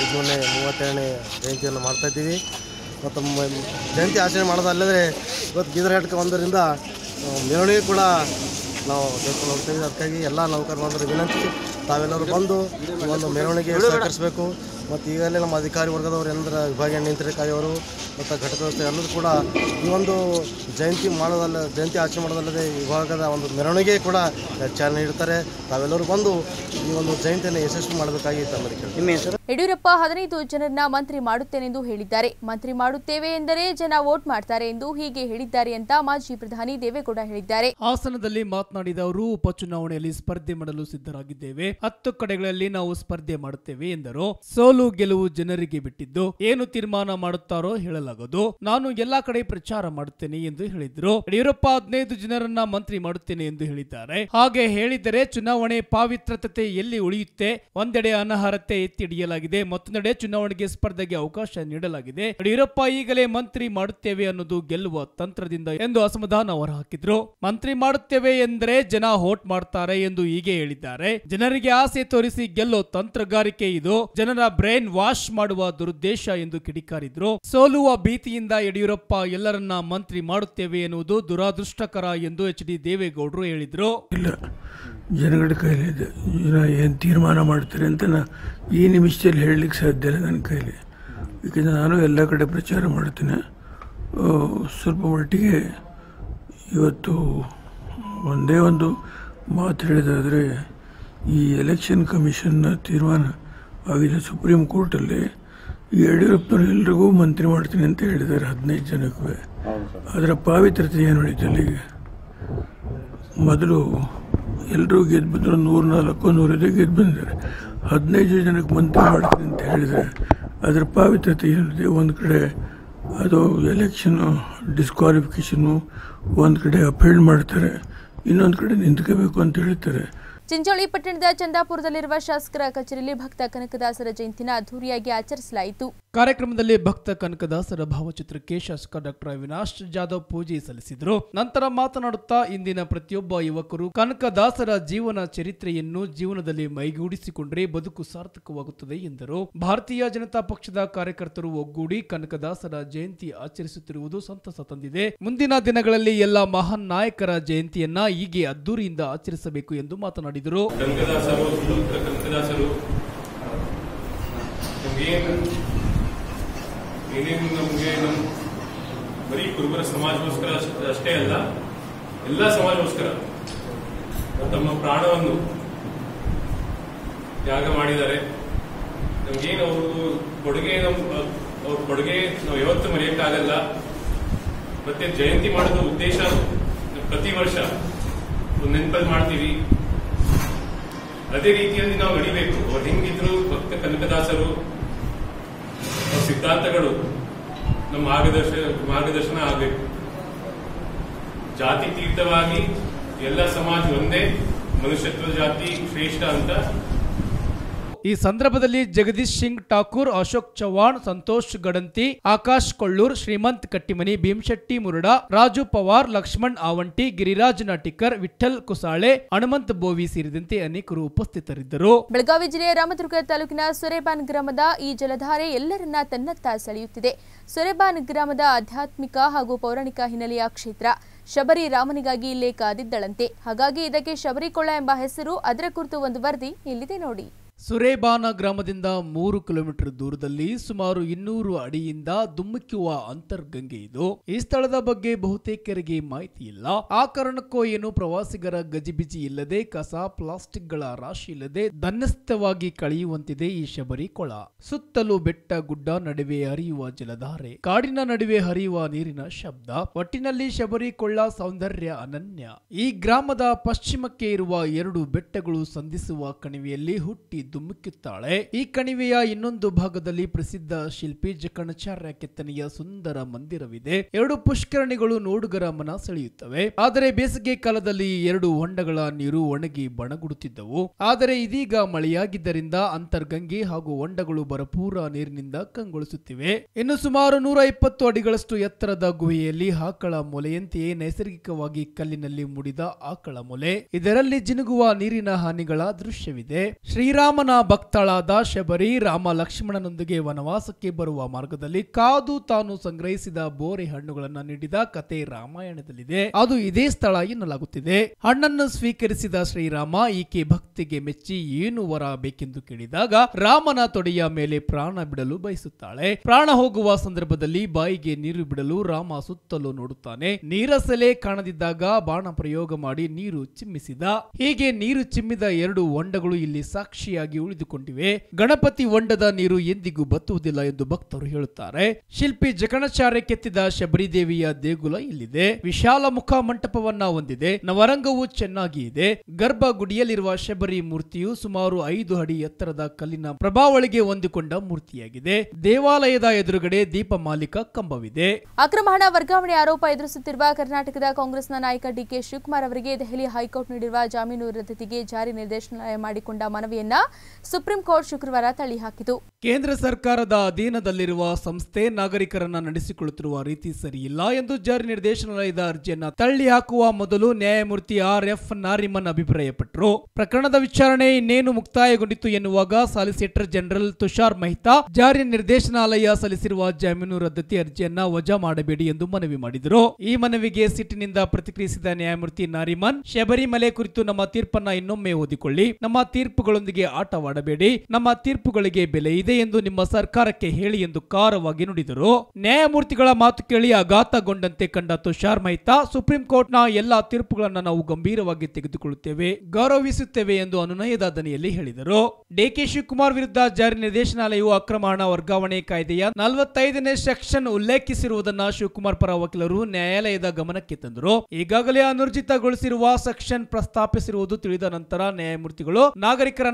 537ನೇ ಜಯಂತಿಯನ್ನು ಮಾಡ್ತಾ ಇದ್ದೀವಿ. ಮತ್ತು ಜಯಂತಿ ಆಚರಣೆ ಮಾಡೋದಲ್ಲದೆ ಇವತ್ತು ಬೀದರ್ಘಟ್ಟಕ್ಕೆ ಒಂದರಿಂದ ಮೆರವಣಿಗೆ ಕೂಡ ನಾವು ತೆಗೆದುಕೊಂಡು ಹೋಗ್ತೀವಿ. ಅದಕ್ಕಾಗಿ ಎಲ್ಲ ನೌಕರರ ವಿನಂತಿ, ತಾವೆಲ್ಲರೂ ಬಂದು ಈ ಒಂದು ಮೆರವಣಿಗೆ ಸಹಕರಿಸಬೇಕು. ಮತ್ತು ಈಗಲೇ ನಮ್ಮ ಅಧಿಕಾರಿ ವರ್ಗದವರು ಏನಂದ್ರೆ ವಿಭಾಗೀಯ ನಿಯಂತ್ರಕಾರಿಯವರು ಮತ್ತು ಘಟಕ ವ್ಯವಸ್ಥೆ ಎಲ್ಲರೂ ಕೂಡ ಈ ಒಂದು ಜಯಂತಿ ಆಚರಣೆ ಮಾಡೋದಲ್ಲದೆ ವಿಭಾಗದ ಒಂದು ಮೆರವಣಿಗೆ ಕೂಡ ಚಾಲನೆ ನೀಡ್ತಾರೆ. ತಾವೆಲ್ಲರೂ ಬಂದು ಈ ಒಂದು ಜಯಂತಿಯನ್ನು ಯಶಸ್ವಿ ಮಾಡಬೇಕಾಗಿ ತಮ್ಮಲ್ಲಿ. ಯಡಿಯೂರಪ್ಪ 15 ಜನರನ್ನ ಮಂತ್ರಿ ಮಾಡುತ್ತೇನೆಂದು ಹೇಳಿದ್ದಾರೆ. ಮಂತ್ರಿ ಮಾಡುತ್ತೇವೆ ಎಂದರೆ ಜನ ವೋಟ್ ಮಾಡ್ತಾರೆ ಎಂದು ಹೀಗೆ ಹೇಳಿದ್ದಾರೆ ಅಂತ ಮಾಜಿ ಪ್ರಧಾನಿ ದೇವೇಗೌಡ ಹೇಳಿದ್ದಾರೆ. ಹಾಸನದಲ್ಲಿ ಮಾತನಾಡಿದ ಅವರು, ಉಪಚುನಾವಣೆಯಲ್ಲಿ ಸ್ಪರ್ಧೆ ಮಾಡಲು ಸಿದ್ಧರಾಗಿದ್ದೇವೆ. 10 ಕಡೆಗಳಲ್ಲಿ ನಾವು ಸ್ಪರ್ಧೆ ಮಾಡುತ್ತೇವೆ ಎಂದರು. ಸೋಲು ಗೆಲುವು ಜನರಿಗೆ ಬಿಟ್ಟಿದ್ದು, ಏನು ತೀರ್ಮಾನ ಮಾಡುತ್ತಾರೋ ಹೇಳಲಾಗದು. ನಾನು ಎಲ್ಲಾ ಕಡೆ ಪ್ರಚಾರ ಮಾಡುತ್ತೇನೆ ಎಂದು ಹೇಳಿದ್ರು. ಯಡಿಯೂರಪ್ಪ 15 ಜನರನ್ನ ಮಂತ್ರಿ ಮಾಡುತ್ತೇನೆ ಎಂದು ಹೇಳಿದ್ದಾರೆ. ಹಾಗೆ ಹೇಳಿದರೆ ಚುನಾವಣೆ ಪಾವಿತ್ರತೆ ಎಲ್ಲಿ ಉಳಿಯುತ್ತೆ? ಒಂದೆಡೆ ಅನರ್ಹತೆ ಎತ್ತಿ ಹಿಡಿಯಲಾಗಿದೆ, ಮತ್ತೊಂದೆಡೆ ಚುನಾವಣೆಗೆ ಸ್ಪರ್ಧೆಗೆ ಅವಕಾಶ ನೀಡಲಾಗಿದೆ. ಯಡಿಯೂರಪ್ಪ ಈಗಲೇ ಮಂತ್ರಿ ಮಾಡುತ್ತೇವೆ ಅನ್ನೋದು ಗೆಲ್ಲುವ ತಂತ್ರದಿಂದ ಎಂದು ಅಸಮಾಧಾನ ಹೊರಹಾಕಿದ್ರು. ಮಂತ್ರಿ ಮಾಡುತ್ತೇವೆ ಎಂದರೆ ಜನ ವೋಟ್ ಮಾಡ್ತಾರೆ ಎಂದು ಹೀಗೆ ಹೇಳಿದ್ದಾರೆ. ಜನರಿಗೆ ಆಸೆ ತೋರಿಸಿ ಗೆಲ್ಲೋ ತಂತ್ರಗಾರಿಕೆ ಇದು. ಜನರ ಬ್ರೈನ್ ವಾಶ್ ಮಾಡುವ ದುರುದ್ದೇಶ ಎಂದು ಕಿಡಿಕಾರಿದ್ರು. ಸೋಲುವ ಭೀತಿಯಿಂದ ಯಡಿಯೂರಪ್ಪ ಎಲ್ಲರನ್ನ ಮಂತ್ರಿ ಮಾಡುತ್ತೇವೆ ಎನ್ನುವುದು ದುರಾದೃಷ್ಟಕರ ಎಂದು ಎಚ್.ಡಿ. ದೇವೇಗೌಡರು ಹೇಳಿದ್ರು. ಜನಗಳ ಕೈಲಿದೆ, ಜನ ಏನು ತೀರ್ಮಾನ ಮಾಡ್ತಾರೆ ಅಂತ ಈ ನಿಮಿಷದಲ್ಲಿ ಹೇಳಲಿಕ್ಕೆ ಸಾಧ್ಯ ಇಲ್ಲ ನನ್ನ ಕೈಲಿ. ಯಾಕೆಂದರೆ ನಾನು ಎಲ್ಲ ಕಡೆ ಪ್ರಚಾರ ಮಾಡ್ತೇನೆ. ಸ್ವಲ್ಪ ಮಟ್ಟಿಗೆ ಇವತ್ತು ಒಂದೇ ಒಂದು ಮಾತು ಹೇಳಿದಾದರೆ, ಈ ಎಲೆಕ್ಷನ್ ಕಮಿಷನ್ನ ತೀರ್ಮಾನ ಆಗಿದೆ ಸುಪ್ರೀಂ ಕೋರ್ಟಲ್ಲಿ. ಈ ಯಡಿಯೂರಪ್ಪನವರು ಎಲ್ರಿಗೂ ಮಂತ್ರಿ ಮಾಡ್ತೀನಿ ಅಂತ ಹೇಳಿದ್ದಾರೆ, 15 ಜನಕ್ಕೂ. ಅದರ ಪಾವಿತ್ರತೆ ಏನು ಉಳಿತಲ್ಲ? ಈಗ ಮೊದಲು ಎಲ್ಲರೂ ಗೆದ್ದು ಬಂದರು, 104 ಗೆದ್ದು ಬಂದಿದ್ದಾರೆ. 15 ಜನಕ್ಕೆ ಮಂತ್ರಿ ಮಾಡ್ತೀನಿ ಅಂತ ಹೇಳಿದರೆ ಅದರ ಪಾವಿತ್ರತೆ ಏನಿದೆ? ಒಂದು ಕಡೆ ಅದು ಎಲೆಕ್ಷನ್ನು ಡಿಸ್ಕ್ವಾಲಿಫಿಕೇಷನ್ನು, ಒಂದು ಕಡೆ ಅಪೀಲ್ ಮಾಡ್ತಾರೆ, ಇನ್ನೊಂದು ಕಡೆ ನಿಂತ್ಕೋಬೇಕು ಅಂತ ಹೇಳ್ತಾರೆ. ಚಿಂಚೋಳಿ ಪಟ್ಟಣದ ಚಂದಾಪುರದಲ್ಲಿರುವ ಶಾಸಕರ ಕಚೇರಿಯಲ್ಲಿ ಭಕ್ತ ಕನಕದಾಸರ ಜಯಂತಿನ ಅದ್ದೂರಿಯಾಗಿ ಆಚರಿಸಲಾಯಿತು. ಕಾರ್ಯಕ್ರಮದಲ್ಲಿ ಭಕ್ತ ಕನಕದಾಸರ ಭಾವಚಿತ್ರಕ್ಕೆ ಶಾಸಕ ಡಾಕ್ಟರ್ ಅವಿನಾಶ್ ಜಾಧವ್ ಪೂಜೆ ಸಲ್ಲಿಸಿದರು. ನಂತರ ಮಾತನಾಡುತ್ತಾ ಇಂದಿನ ಪ್ರತಿಯೊಬ್ಬ ಯುವಕರು ಕನಕದಾಸರ ಜೀವನ ಚರಿತ್ರೆಯನ್ನು ಜೀವನದಲ್ಲಿ ಮೈಗೂಡಿಸಿಕೊಂಡ್ರೆ ಬದುಕು ಸಾರ್ಥಕವಾಗುತ್ತದೆ ಎಂದರು. ಭಾರತೀಯ ಜನತಾ ಪಕ್ಷದ ಕಾರ್ಯಕರ್ತರು ಒಗ್ಗೂಡಿ ಕನಕದಾಸರ ಜಯಂತಿ ಆಚರಿಸುತ್ತಿರುವುದು ಸಂತಸ ತಂದಿದೆ. ಮುಂದಿನ ದಿನಗಳಲ್ಲಿ ಎಲ್ಲ ಮಹಾನ್ ನಾಯಕರ ಜಯಂತಿಯನ್ನ ಹೀಗೆ ಅದ್ದೂರಿಯಿಂದ ಆಚರಿಸಬೇಕು ಎಂದು ಮಾತನಾಡಿದರು. ಕನಕದಾಸರು ನಮಗೆ ಬರೀ ಕುರುಬರ ಸಮಾಜಗೋಸ್ಕರ ಅಷ್ಟೇ ಅಲ್ಲ, ಎಲ್ಲ ಸಮಾಜಗೋಸ್ಕರ ತಮ್ಮ ಪ್ರಾಣವನ್ನು ತ್ಯಾಗ ಮಾಡಿದ್ದಾರೆ. ನಮಗೇನು ಅವ್ರ ಕೊಡುಗೆ ನಾವು ಯಾವತ್ತೂ ಮರೆಯಕ್ಕಾಗಲ್ಲ. ಮತ್ತೆ ಜಯಂತಿ ಮಾಡೋದು ಉದ್ದೇಶ ಪ್ರತಿ ವರ್ಷ ಒಂದು ನೆನಪಲ್ಲಿ ಮಾಡ್ತೀವಿ. ಅದೇ ರೀತಿಯಲ್ಲಿ ನಾವು ನಡಿಬೇಕು. ಅವ್ರು ಹೆಂಗಿದ್ರು ಭಕ್ತ ಕನಕದಾಸರು, ಅವ್ರ ಸಿದ್ಧಾಂತಗಳು ನಮ್ಮ ಮಾರ್ಗದರ್ಶನ ಆಗಬೇಕು. ಜಾತಿ ತೀರ್ಥವಾಗಿ ಎಲ್ಲ ಸಮಾಜ ಒಂದೇ, ಮನುಷ್ಯತ್ವ ಜಾತಿ ಶ್ರೇಷ್ಠ ಅಂತ. ಈ ಸಂದರ್ಭದಲ್ಲಿ ಜಗದೀಶ್ ಸಿಂಗ್ ಠಾಕೂರ್, ಅಶೋಕ್ ಚವ್ಹಾಣ್, ಸಂತೋಷ್ ಗಡಂತಿ, ಆಕಾಶ್ ಕೊಳ್ಳೂರ್, ಶ್ರೀಮಂತ್ ಕಟ್ಟಿಮನಿ, ಭೀಮಶೆಟ್ಟಿ ಮುರುಡಾ, ರಾಜು ಪವಾರ್, ಲಕ್ಷ್ಮಣ್ ಆವಂಟಿ, ಗಿರಿರಾಜ್ ನಾಟಿಕರ್, ವಿಠಲ್ ಕುಸಾಳೆ, ಹನುಮಂತ್ ಬೋವಿ ಸೇರಿದಂತೆ ಅನೇಕರು ಉಪಸ್ಥಿತರಿದ್ದರು. ಬೆಳಗಾವಿ ಜಿಲ್ಲೆಯ ರಾಮದುರ್ಗ ತಾಲೂಕಿನ ಸೊರೆಬಾನ್ ಗ್ರಾಮದ ಈ ಜಲಧಾರೆ ಎಲ್ಲರನ್ನ ತನ್ನತ್ತ ಸೆಳೆಯುತ್ತಿದೆ. ಸೊರೆಬಾನ್ ಗ್ರಾಮದ ಆಧ್ಯಾತ್ಮಿಕ ಹಾಗೂ ಪೌರಾಣಿಕ ಹಿನ್ನೆಲೆಯ ಕ್ಷೇತ್ರ. ಶಬರಿ ರಾಮನಿಗಾಗಿ ಇಲ್ಲೇ ಕಾದಿದ್ದಳಂತೆ. ಹಾಗಾಗಿ ಇದಕ್ಕೆ ಶಬರಿಕೊಳ್ಳ ಎಂಬ ಹೆಸರು. ಅದರ ಕುರಿತು ಒಂದು ವರದಿ ಇಲ್ಲಿದೆ ನೋಡಿ. ಸುರೇಬಾನ ಗ್ರಾಮದಿಂದ 3 ಕಿಲೋಮೀಟರ್ ದೂರದಲ್ಲಿ ಸುಮಾರು 200 ಅಡಿಯಿಂದ ಧುಮ್ಮಿಕ್ಕುವ ಅಂತರ್ಗಂಗೆ ಇದು. ಈ ಸ್ಥಳದ ಬಗ್ಗೆ ಬಹುತೇಕರಿಗೆ ಮಾಹಿತಿ ಇಲ್ಲ. ಆ ಕಾರಣಕ್ಕೋ ಏನು ಪ್ರವಾಸಿಗರ ಗಜಿಬಿಜಿ ಇಲ್ಲದೆ, ಕಸ ಪ್ಲಾಸ್ಟಿಕ್ಗಳ ರಾಶಿ ಇಲ್ಲದೆ ಧನ್ಯಸ್ಥವಾಗಿ ಕಳೆಯುವಂತಿದೆ ಈ ಶಬರಿ ಕೊಳ. ಸುತ್ತಲೂ ಬೆಟ್ಟ ಗುಡ್ಡ ನಡುವೆ ಹರಿಯುವ ಜಲಧಾರೆ, ಕಾಡಿನ ನಡುವೆ ಹರಿಯುವ ನೀರಿನ ಶಬ್ದ. ಒಟ್ಟಿನಲ್ಲಿ ಶಬರಿ ಕೊಳ್ಳ ಸೌಂದರ್ಯ ಅನನ್ಯ. ಈ ಗ್ರಾಮದ ಪಶ್ಚಿಮಕ್ಕೆ ಇರುವ 2 ಬೆಟ್ಟಗಳು ಸಂಧಿಸುವ ಕಣಿವೆಯಲ್ಲಿ ಹುಟ್ಟಿ ಧುಮ್ಮಿಕ್ಕುತ್ತಾಳೆ. ಈ ಕಣಿವೆಯ ಇನ್ನೊಂದು ಭಾಗದಲ್ಲಿ ಪ್ರಸಿದ್ಧ ಶಿಲ್ಪಿ ಜಕಣಾಚಾರ್ಯ ಕೆತ್ತನೆಯ ಸುಂದರ ಮಂದಿರವಿದೆ. 2 ಪುಷ್ಕರಣಿಗಳು ನೋಡುಗರ ಮನ ಸೆಳೆಯುತ್ತವೆ. ಆದರೆ ಬೇಸಿಗೆ ಕಾಲದಲ್ಲಿ 2 ಹೊಂಡಗಳ ನೀರು ಒಣಗಿ ಬಣಗುಡುತ್ತಿದ್ದವು. ಆದರೆ ಇದೀಗ ಮಳೆಯಾಗಿದ್ದರಿಂದ ಅಂತರ್ಗಂಗೆ ಹಾಗೂ ಹೊಂಡಗಳು ಭರಪೂರ ನೀರಿನಿಂದ ಕಂಗೊಳಿಸುತ್ತಿವೆ. ಇನ್ನು ಸುಮಾರು 120 ಅಡಿಗಳಷ್ಟು ಎತ್ತರದ ಗುಹೆಯಲ್ಲಿ ಆಕಳ ಮೊಲೆಯಂತೆಯೇ ನೈಸರ್ಗಿಕವಾಗಿ ಕಲ್ಲಿನಲ್ಲಿ ಮುಡಿದ ಆಕಳ ಮೊಲೆ. ಇದರಲ್ಲಿ ಜಿನುಗುವ ನೀರಿನ ಹಾನಿಗಳ ದೃಶ್ಯವಿದೆ. ಶ್ರೀರಾಮನ ಭಕ್ತಳಾದ ಶಬರಿ ರಾಮ ಲಕ್ಷ್ಮಣನೊಂದಿಗೆ ವನವಾಸಕ್ಕೆ ಬರುವ ಮಾರ್ಗದಲ್ಲಿ ಕಾದು ತಾನು ಸಂಗ್ರಹಿಸಿದ ಬೋರೆ ಹಣ್ಣುಗಳನ್ನು ನೀಡಿದ ಕತೆ ರಾಮಾಯಣದಲ್ಲಿದೆ. ಅದು ಇದೇ ಸ್ಥಳ ಎನ್ನಲಾಗುತ್ತಿದೆ. ಹಣ್ಣನ್ನು ಸ್ವೀಕರಿಸಿದ ಶ್ರೀರಾಮ ಈಕೆ ಭಕ್ತಿಗೆ ಮೆಚ್ಚಿ ಏನು ವರ ಬೇಕೆಂದು ಕೇಳಿದಾಗ ರಾಮನ ತೊಡೆಯ ಮೇಲೆ ಪ್ರಾಣ ಬಿಡಲು ಬಯಸುತ್ತಾಳೆ. ಪ್ರಾಣ ಹೋಗುವ ಸಂದರ್ಭದಲ್ಲಿ ಬಾಯಿಗೆ ನೀರು ಬಿಡಲು ರಾಮ ಸುತ್ತಲೂ ನೋಡುತ್ತಾನೆ. ನೀರ ಸೆಲೆ ಕಾಣದಿದ್ದಾಗ ಬಾಣ ಪ್ರಯೋಗ ಮಾಡಿ ನೀರು ಚಿಮ್ಮಿಸಿದ. ಹೀಗೆ ನೀರು ಚಿಮ್ಮಿದ 2 ಹೊಂಡಗಳು ಇಲ್ಲಿ ಸಾಕ್ಷಿಯಾಗಿ ಉಳಿದುಕೊಂಡಿವೆ. ಗಣಪತಿ ಹೊಂಡದ ನೀರು ಎಂದಿಗೂ ಬತ್ತುವುದಿಲ್ಲ ಎಂದು ಭಕ್ತರು ಹೇಳುತ್ತಾರೆ. ಶಿಲ್ಪಿ ಜಕಣಾಚಾರ್ಯ ಕೆತ್ತಿದ ಶಬರಿದೇವಿಯ ದೇಗುಲ ಇಲ್ಲಿದೆ. ವಿಶಾಲ ಮುಖ ಮಂಟಪವನ್ನ ಹೊಂದಿದೆ. ನವರಂಗವು ಚೆನ್ನಾಗಿ ಇದೆ. ಗರ್ಭಗುಡಿಯಲ್ಲಿರುವ ಶಬರಿ ಮೂರ್ತಿಯು ಸುಮಾರು 5 ಅಡಿ ಎತ್ತರದ ಕಲ್ಲಿನ ಪ್ರಭಾವಳಿಗೆ ಹೊಂದಿಕೊಂಡ ಮೂರ್ತಿಯಾಗಿದೆ. ದೇವಾಲಯದ ಎದುರುಗಡೆ ದೀಪಮಾಲಿಕ ಕಂಬವಿದೆ. ಅಕ್ರಮ ಹಣ ವರ್ಗಾವಣೆ ಆರೋಪ ಎದುರಿಸುತ್ತಿರುವ ಕರ್ನಾಟಕದ ಕಾಂಗ್ರೆಸ್ನ ನಾಯಕ ಡಿಕೆ ಶಿವಕುಮಾರ್ ಅವರಿಗೆ ದೆಹಲಿ ಹೈಕೋರ್ಟ್ ನೀಡಿರುವ ಜಾಮೀನು ರದ್ದತಿಗೆ ಜಾರಿ ನಿರ್ದೇಶನಾಲಯ ಮಾಡಿಕೊಂಡ ಮನವಿಯನ್ನ ಸುಪ್ರೀಂ ಕೋರ್ಟ್ ಶುಕ್ರವಾರ ತಳ್ಳಿಹಾಕಿತು. ಕೇಂದ್ರ ಸರ್ಕಾರದ ಅಧೀನದಲ್ಲಿರುವ ಸಂಸ್ಥೆ ನಾಗರಿಕರನ್ನ ನಡೆಸಿಕೊಳ್ಳುತ್ತಿರುವ ರೀತಿ ಸರಿಯಿಲ್ಲ ಎಂದು ಜಾರಿ ನಿರ್ದೇಶನಾಲಯದ ಅರ್ಜಿಯನ್ನ ತಳ್ಳಿ ಹಾಕುವ ಮೊದಲು ನ್ಯಾಯಮೂರ್ತಿ RF ನಾರಿಮನ್ ಅಭಿಪ್ರಾಯಪಟ್ಟರು. ಪ್ರಕರಣದ ವಿಚಾರಣೆ ಇನ್ನೇನು ಮುಕ್ತಾಯಗೊಂಡಿತು ಎನ್ನುವಾಗ ಸಾಲಿಸಿಟರ್ ಜನರಲ್ ತುಷಾರ್ ಮೆಹ್ತಾ ಜಾರಿ ನಿರ್ದೇಶನಾಲಯ ಸಲ್ಲಿಸಿರುವ ಜಾಮೀನು ರದ್ದತಿ ಅರ್ಜಿಯನ್ನ ವಜಾ ಮಾಡಬೇಡಿ ಎಂದು ಮನವಿ ಮಾಡಿದರು. ಈ ಮನವಿಗೆ ಸಿಟ್ಟಿನಿಂದ ಪ್ರತಿಕ್ರಿಯಿಸಿದ ನ್ಯಾಯಮೂರ್ತಿ ನಾರಿಮನ್, ಶಬರಿಮಲೆ ಕುರಿತು ನಮ್ಮ ತೀರ್ಪನ್ನ ಇನ್ನೊಮ್ಮೆ ಓದಿಕೊಳ್ಳಿ. ನಮ್ಮ ತೀರ್ಪುಗಳೊಂದಿಗೆ ಆಟವಾಡಬೇಡಿ. ನಮ್ಮ ತೀರ್ಪುಗಳಿಗೆ ಬೆಲೆ ಇದೆ ಎಂದು ನಿಮ್ಮ ಸರ್ಕಾರಕ್ಕೆ ಹೇಳಿ ಎಂದು ಖಾರವಾಗಿ ನುಡಿದರು. ನ್ಯಾಯಮೂರ್ತಿಗಳ ಮಾತು ಕೇಳಿ ಆಘಾತಗೊಂಡಂತೆ ಕಂಡ ತುಷಾರ್ ಮೆಹ್ತಾ, ಸುಪ್ರೀಂ ಕೋರ್ಟ್ನ ಎಲ್ಲಾ ತೀರ್ಪುಗಳನ್ನು ನಾವು ಗಂಭೀರವಾಗಿ ತೆಗೆದುಕೊಳ್ಳುತ್ತೇವೆ, ಗೌರವಿಸುತ್ತೇವೆ ಎಂದು ಅನುನಯದ ದನಿಯಲ್ಲಿ ಹೇಳಿದರು. ಡಿಕೆ ಶಿವಕುಮಾರ್ ವಿರುದ್ಧ ಜಾರಿ ನಿರ್ದೇಶನಾಲಯವು ಅಕ್ರಮ ಹಣ ವರ್ಗಾವಣೆ ಕಾಯ್ದೆಯ 45ನೇ ಸೆಕ್ಷನ್ ಉಲ್ಲೇಖಿಸಿರುವುದನ್ನು ಶಿವಕುಮಾರ್ ಪರ ವಕೀಲರು ನ್ಯಾಯಾಲಯದ ಗಮನಕ್ಕೆ ತಂದರು. ಈಗಾಗಲೇ ಅನೂರ್ಜಿತಗೊಳಿಸಿರುವ ಸೆಕ್ಷನ್ ಪ್ರಸ್ತಾಪಿಸಿರುವುದು ತಿಳಿದ ನಂತರ ನ್ಯಾಯಮೂರ್ತಿಗಳು ನಾಗರಿಕರನ್ನ ನಡೆಸಿಕೊಳ್ಳುವ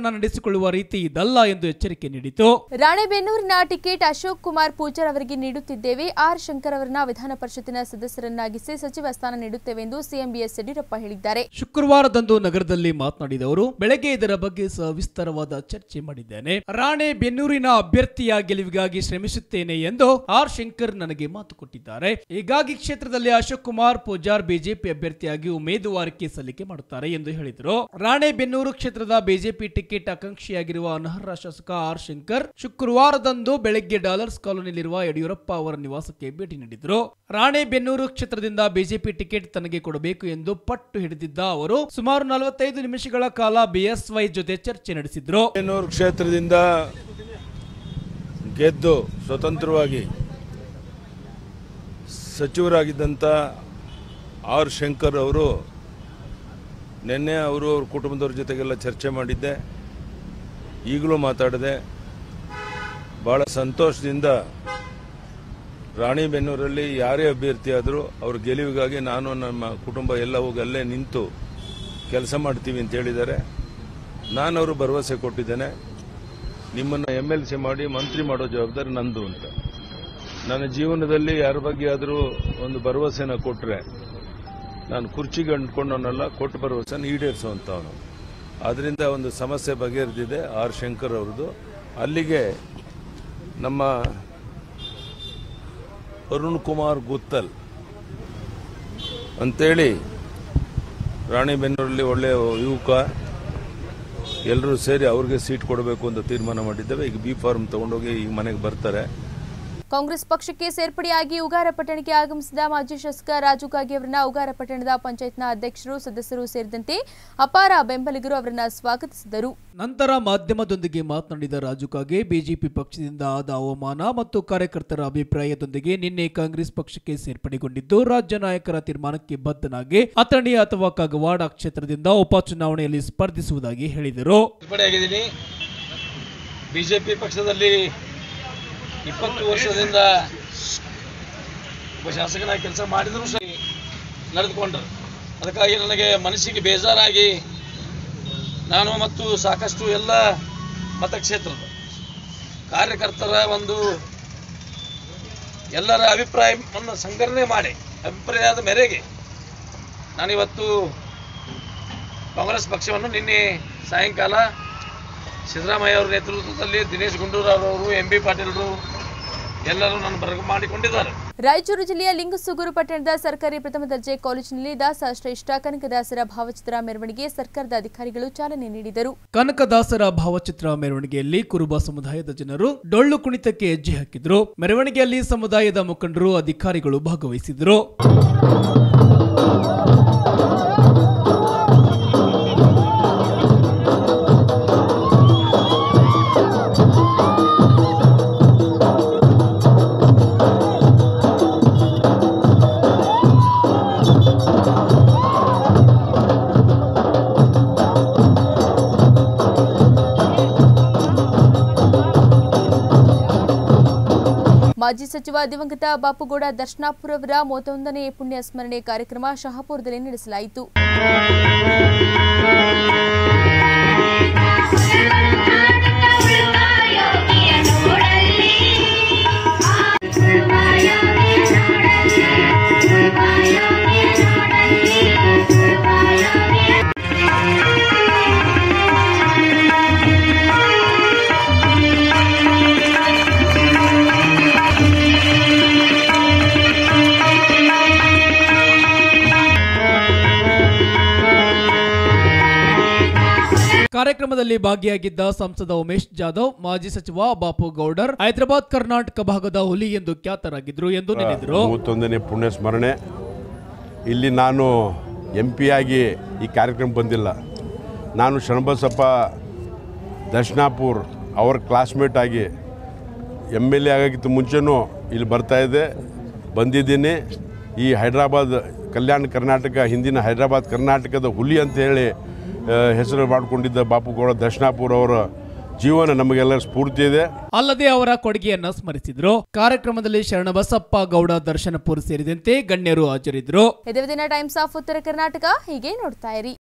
ಬಳಸಿಕೊಳ್ಳುವ ರೀತಿ ಇದಲ್ಲ ಎಂದು ಎಚ್ಚರಿಕೆ ನೀಡಿತು. ರಾಣೆಬೆನ್ನೂರಿನ ಟಿಕೆಟ್ ಅಶೋಕ್ ಕುಮಾರ್ ಪೂಜಾರ್ ಅವರಿಗೆ ನೀಡುತ್ತಿದ್ದೇವೆ. ಆರ್ ಶಂಕರ್ ಅವರನ್ನ ವಿಧಾನ ಪರಿಷತ್ತಿನ ಸದಸ್ಯರನ್ನಾಗಿಸಿ ಸಚಿವ ಸ್ಥಾನ ನೀಡುತ್ತೇವೆ ಎಂದು ಸಿಎಂ ಬಿಎಸ್ ಯಡಿಯೂರಪ್ಪ ಹೇಳಿದ್ದಾರೆ. ಶುಕ್ರವಾರದಂದು ನಗರದಲ್ಲಿ ಮಾತನಾಡಿದ ಅವರು, ಬೆಳಗ್ಗೆ ಇದರ ಬಗ್ಗೆ ಸವಿಸ್ತರವಾದ ಚರ್ಚೆ ಮಾಡಿದ್ದೇನೆ. ರಾಣೆಬೆನ್ನೂರಿನ ಅಭ್ಯರ್ಥಿಯ ಗೆಲುವಿಗಾಗಿ ಶ್ರಮಿಸುತ್ತೇನೆ ಎಂದು ಆರ್ ಶಂಕರ್ ನನಗೆ ಮಾತು ಕೊಟ್ಟಿದ್ದಾರೆ. ಹೀಗಾಗಿ ಕ್ಷೇತ್ರದಲ್ಲಿ ಅಶೋಕ್ ಕುಮಾರ್ ಪೂಜಾರ್ ಬಿಜೆಪಿ ಅಭ್ಯರ್ಥಿಯಾಗಿ ಉಮೇದುವಾರಿಕೆ ಸಲ್ಲಿಕೆ ಮಾಡುತ್ತಾರೆ ಎಂದು ಹೇಳಿದರು. ರಾಣೆಬೆನ್ನೂರು ಕ್ಷೇತ್ರದ ಬಿಜೆಪಿ ಟಿಕೆಟ್ ಆಕಾಂಕ್ಷಿಯಾಗಿರುವ ಅನರ್ಹ ಶಾಸಕ ಆರ್ ಶಂಕರ್ ಶುಕ್ರವಾರದಂದು ಬೆಳಗ್ಗೆ ಡಾಲರ್ಸ್ ಕಾಲೋನಿಯಲ್ಲಿರುವ ಯಡಿಯೂರಪ್ಪ ಅವರ ನಿವಾಸಕ್ಕೆ ಭೇಟಿ ನೀಡಿದರು. ರಾಣೆಬೆನ್ನೂರು ಕ್ಷೇತ್ರದಿಂದ ಬಿಜೆಪಿ ಟಿಕೆಟ್ ತನಗೆ ಕೊಡಬೇಕು ಎಂದು ಪಟ್ಟು ಹಿಡಿದಿದ್ದ ಅವರು ಸುಮಾರು 45 ನಿಮಿಷಗಳ ಕಾಲ ಬಿಎಸ್ವೈ ಜೊತೆ ಚರ್ಚೆ ನಡೆಸಿದ್ರು. ಬೆನ್ನೂರು ಕ್ಷೇತ್ರದಿಂದ ಗೆದ್ದು ಸ್ವತಂತ್ರವಾಗಿ ಸಚಿವರಾಗಿದ್ದಂಥ ಆರ್ ಶಂಕರ್ ಅವರು ನಿನ್ನೆ ಅವರು ಅವ್ರ ಕುಟುಂಬದವ್ರ ಜೊತೆಗೆಲ್ಲ ಚರ್ಚೆ ಮಾಡಿದ್ದೆ. ಈಗಲೂ ಮಾತಾಡಿದೆ. ಭಾಳ ಸಂತೋಷದಿಂದ ರಾಣೆಬೆನ್ನೂರಲ್ಲಿ ಯಾರೇ ಅಭ್ಯರ್ಥಿ ಆದರೂ ಅವ್ರ ಗೆಲುವಿಗಾಗಿ ನಾನು ನಮ್ಮ ಕುಟುಂಬ ಎಲ್ಲ ಹೋಗಿ ಅಲ್ಲೇ ನಿಂತು ಕೆಲಸ ಮಾಡ್ತೀವಿ ಅಂತ ಹೇಳಿದ್ದಾರೆ. ನಾನು ಅವರು ಭರವಸೆ ಕೊಟ್ಟಿದ್ದೇನೆ, ನಿಮ್ಮನ್ನು MLC ಮಾಡಿ ಮಂತ್ರಿ ಮಾಡೋ ಜವಾಬ್ದಾರಿ ನಂದು ಅಂತ. ನನ್ನ ಜೀವನದಲ್ಲಿ ಯಾರ ಬಗ್ಗೆ ಆದರೂ ಒಂದು ಭರವಸೆನ ಕೊಟ್ಟರೆ ನಾನು ಕುರ್ಚಿಗೆ ಅಂಟ್ಕೊಂಡವನಲ್ಲ, ಕೊಟ್ಟ ಭರವಸೆನ ಈಡೇರಿಸುವಂಥವನು. ಆದ್ದರಿಂದ ಒಂದು ಸಮಸ್ಯೆ ಬಗೆಹರಿದಿದೆ ಆರ್ ಶಂಕರ್ ಅವ್ರದ್ದು. ಅಲ್ಲಿಗೆ ನಮ್ಮ ಅರುಣ್ ಕುಮಾರ್ ಗುತ್ತಲ್ ಅಂತೇಳಿ ರಾಣೆಬೆನ್ನೂರಲ್ಲಿ ಒಳ್ಳೆಯ ಯುವಕ, ಎಲ್ಲರೂ ಸೇರಿ ಅವ್ರಿಗೆ ಸೀಟ್ ಕೊಡಬೇಕು ಅಂತ ತೀರ್ಮಾನ ಮಾಡಿದ್ದೇವೆ. ಈಗ ಬಿ ಫಾರ್ಮ್ ತಗೊಂಡೋಗಿ ಈಗ ಮನೆಗೆ ಬರ್ತಾರೆ. ಕಾಂಗ್ರೆಸ್ ಪಕ್ಷಕ್ಕೆ ಸೇರ್ಪಡೆಯಾಗಿ ಉಗಾರ ಪಟ್ಟಣಕ್ಕೆ ಆಗಮಿಸಿದ ಮಾಜಿ ಶಾಸಕ ರಾಜು ಕಾಗೆ ಅವರನ್ನ ಉಗಾರ ಪಟ್ಟಣದ ಪಂಚಾಯತ್ನ ಅಧ್ಯಕ್ಷರು, ಸದಸ್ಯರು ಸೇರಿದಂತೆ ಅಪಾರ ಬೆಂಬಲಿಗರು ಅವರನ್ನ ಸ್ವಾಗತಿಸಿದರು. ನಂತರ ಮಾಧ್ಯಮದೊಂದಿಗೆ ಮಾತನಾಡಿದ ರಾಜು ಕಾಗೆ, ಬಿಜೆಪಿ ಪಕ್ಷದಿಂದ ಆದ ಅವಮಾನ ಮತ್ತು ಕಾರ್ಯಕರ್ತರ ಅಭಿಪ್ರಾಯದೊಂದಿಗೆ ನಿನ್ನೆ ಕಾಂಗ್ರೆಸ್ ಪಕ್ಷಕ್ಕೆ ಸೇರ್ಪಡೆಗೊಂಡಿದ್ದು ರಾಜ್ಯ ನಾಯಕರ ತೀರ್ಮಾನಕ್ಕೆ ಬದ್ಧನಾಗಿ ಅಥಣಿ ಅಥವಾ ಕಾಗವಾಡ ಕ್ಷೇತ್ರದಿಂದ ಉಪಚುನಾವಣೆಯಲ್ಲಿ ಸ್ಪರ್ಧಿಸುವುದಾಗಿ ಹೇಳಿದರು. ಬಿಜೆಪಿ ಪಕ್ಷದಲ್ಲಿ 20 ವರ್ಷದಿಂದ ಒಬ್ಬ ಶಾಸಕನಾಗಿ ಕೆಲಸ ಮಾಡಿದರೂ ಸಹ ನಡೆದುಕೊಂಡರು. ಅದಕ್ಕಾಗಿ ನನಗೆ ಮನಸ್ಸಿಗೆ ಬೇಜಾರಾಗಿ ನಾನು ಮತ್ತು ಸಾಕಷ್ಟು ಎಲ್ಲ ಮತಕ್ಷೇತ್ರದ ಕಾರ್ಯಕರ್ತರ ಒಂದು ಎಲ್ಲರ ಅಭಿಪ್ರಾಯವನ್ನು ಸಂಗ್ರಹಣೆ ಮಾಡಿ ಅಭಿಪ್ರಾಯದ ಮೇರೆಗೆ ನಾನಿವತ್ತು ಕಾಂಗ್ರೆಸ್ ಪಕ್ಷವನ್ನು ನಿನ್ನೆ ಸಾಯಂಕಾಲ ಸಿದ್ದರಾಮಯ್ಯ ಅವರ ನೇತೃತ್ವದಲ್ಲಿ ದಿನೇಶ್ ಗುಂಡೂರಾವ್ ಅವರು, MB ಪಾಟೀಲ್ರು ಎಲ್ಲರೂ ನನ್ನ ಬರಗ ಮಾಡಿಕೊಂಡಿದ್ದಾರೆ. ರಾಯಚೂರು ಜಿಲ್ಲೆಯ ಲಿಂಗಸುಗೂರು ಪಟ್ಟಣದ ಸರ್ಕಾರಿ ಪ್ರಥಮ ದರ್ಜೆ ಕಾಲೇಜಿನಲ್ಲಿ ದಾಸಶ್ರೇಷ್ಠ ಕನಕದಾಸರ ಭಾವಚಿತ್ರ ಮೆರವಣಿಗೆ ಸರ್ಕಾರದ ಅಧಿಕಾರಿಗಳು ಚಾಲನೆ ನೀಡಿದರು. ಕನಕದಾಸರ ಭಾವಚಿತ್ರ ಮೆರವಣಿಗೆಯಲ್ಲಿ ಕುರುಬ ಸಮುದಾಯದ ಜನರು ಡೊಳ್ಳು ಕುಣಿತಕ್ಕೆ ಹೆಜ್ಜೆ ಹಾಕಿದ್ರು. ಮೆರವಣಿಗೆಯಲ್ಲಿ ಸಮುದಾಯದ ಮುಖಂಡರು, ಅಧಿಕಾರಿಗಳು ಭಾಗವಹಿಸಿದ್ರು. ಮಾಜಿ ಸಚಿವ ದಿವಂಗತ ಬಾಪುಗೌಡ ದರ್ಶನಾಪುರ ಅವರ 31ನೇ ಪುಣ್ಯ ಸ್ಮರಣೆ ಕಾರ್ಯಕ್ರಮ ಶಹಾಪುರದಲ್ಲಿ ನಡೆಸಲಾಯಿತು. ಕಾರ್ಯಕ್ರಮದಲ್ಲಿ ಭಾಗಿಯಾಗಿದ್ದ ಸಂಸದ ಉಮೇಶ್ ಜಾಧವ್, ಮಾಜಿ ಸಚಿವ ಬಾಪು ಗೌಡರ್ ಹೈದರಾಬಾದ್ ಕರ್ನಾಟಕ ಭಾಗದ ಹುಲಿ ಎಂದು ಖ್ಯಾತರಾಗಿದ್ರು ಎಂದು ನೆನೆದರು. 31ನೇ ಪುಣ್ಯ ಸ್ಮರಣೆ. ಇಲ್ಲಿ ನಾನು MP ಆಗಿ ಈ ಕಾರ್ಯಕ್ರಮ ಬಂದಿಲ್ಲ. ನಾನು ಶರಣಬಸಪ್ಪ ದರ್ಶನಾಪುರ್ ಅವರ ಕ್ಲಾಸ್ಮೇಟ್ ಆಗಿ MLA ಆಗೋಕ್ಕಿಂತ ಮುಂಚೆನೂ ಇಲ್ಲಿ ಬಂದಿದ್ದೀನಿ. ಈ ಹೈದರಾಬಾದ್ ಕಲ್ಯಾಣ ಕರ್ನಾಟಕ, ಹಿಂದಿನ ಹೈದರಾಬಾದ್ ಕರ್ನಾಟಕದ ಹುಲಿ ಅಂತ ಹೇಳಿ ಹೆಸರು ಮಾಡಿಕೊಂಡಿದ್ದ ಬಾಪುಗೌಡ ದರ್ಶನಾಪುರ ಅವರ ಜೀವನ ನಮಗೆಲ್ಲ ಸ್ಫೂರ್ತಿ ಇದೆ. ಅಲ್ಲದೆ ಅವರ ಕೊಡುಗೆಯನ್ನು ಸ್ಮರಿಸಿದ್ರು. ಕಾರ್ಯಕ್ರಮದಲ್ಲಿ ಶರಣಬಸಪ್ಪ ಗೌಡ ದರ್ಶನಪುರ ಸೇರಿದಂತೆ ಗಣ್ಯರು ಹಾಜರಿದ್ದರು. ಇದೇ ದಿನ ಟೈಮ್ಸ್ ಆಫ್ ಉತ್ತರ ಕರ್ನಾಟಕ ಹೀಗೆ ನೋಡ್ತಾ ಇರಿ.